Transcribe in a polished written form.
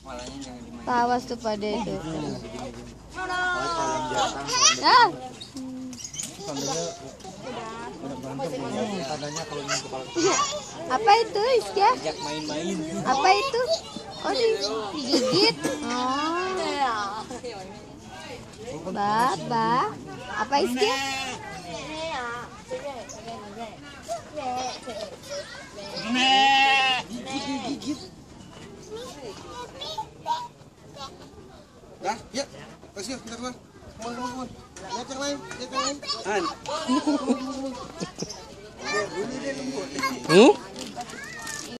Tawas tuh pada itu. Ah. Apa itu, Isya? Apa itu? Oh, digigit. Oh. Baba. Apa Isya? Gigit. Dah, ya. Kasih, bentar lah. Mohon. Lihat yang lain, lihat yang lain. Ini dia lembut.